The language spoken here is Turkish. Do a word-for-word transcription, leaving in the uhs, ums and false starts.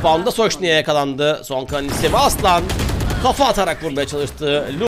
Spawn'da Soşni'ye yakalandı. Son kalan ise ve Aslan kafa atarak vurmaya çalıştı.